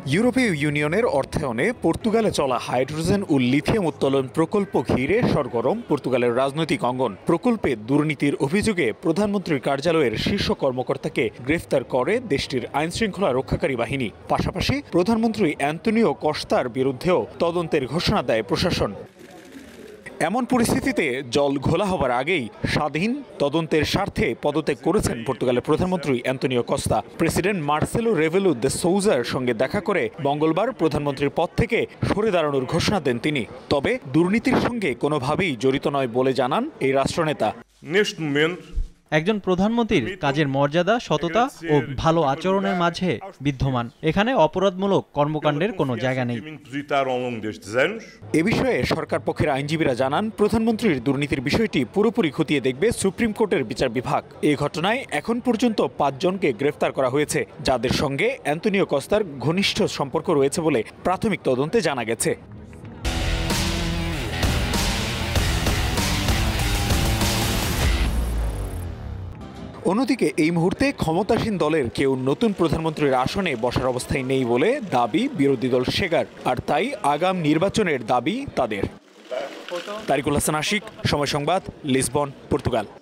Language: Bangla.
ইউরোপীয় ইউনিয়নের অর্থায়নে পর্তুগালে চলা হাইড্রোজেন ও লিথিয়াম উত্তোলন প্রকল্প ঘিরে সরগরম পর্তুগালের রাজনৈতিক অঙ্গন। প্রকল্পে দুর্নীতির অভিযোগে প্রধানমন্ত্রীর কার্যালয়ের শীর্ষ কর্মকর্তাকে গ্রেফতার করে দেশটির আইনশৃঙ্খলা রক্ষাকারী বাহিনী। পাশাপাশি প্রধানমন্ত্রী অ্যান্তোনিও কস্তার বিরুদ্ধেও তদন্তের ঘোষণা দেয় প্রশাসন। এমন পরিস্থিতিতে জল ঘোলা হবার আগেই স্বাধীন তদন্তের স্বার্থে পদত্যাগ করেছেন পর্তুগালের প্রধানমন্ত্রী অ্যান্তোনিও কস্তা। প্রেসিডেন্ট মার্সেলো রেভেলু দে সোউজার সঙ্গে দেখা করে মঙ্গলবার প্রধানমন্ত্রীর পদ থেকে সরে দাঁড়ানোর ঘোষণা দেন তিনি। তবে দুর্নীতির সঙ্গে কোনোভাবেই জড়িত নয় বলে জানান এই রাষ্ট্রনেতা। একজন প্রধানমন্ত্রীর কাজের মর্যাদা, সততা ও ভালো আচরণের মাঝে বিদ্যমান। এখানে অপরাধমূলক কর্মকাণ্ডের কোনো জায়গা নেই। এ বিষয়ে সরকার পক্ষের আইনজীবীরা জানান, প্রধানমন্ত্রীর দুর্নীতির বিষয়টি পুরোপুরি খতিয়ে দেখবে সুপ্রিম কোর্টের বিচার বিভাগ। এই ঘটনায় এখন পর্যন্ত 5 জনকে গ্রেফতার করা হয়েছে, যাদের সঙ্গে অ্যান্তোনিও কস্তার ঘনিষ্ঠ সম্পর্ক রয়েছে বলে প্রাথমিক তদন্তে জানা গেছে। অন্যদিকে এই মুহূর্তে ক্ষমতাসীন দলের কেউ নতুন প্রধানমন্ত্রীর আসনে বসার অবস্থায় নেই বলে দাবি বিরোধী দল শেগার, আর তাই আগাম নির্বাচনের দাবি তাদের। তারিকুল হাসান আশিক, সময় সংবাদ, লিসবন, পর্তুগাল।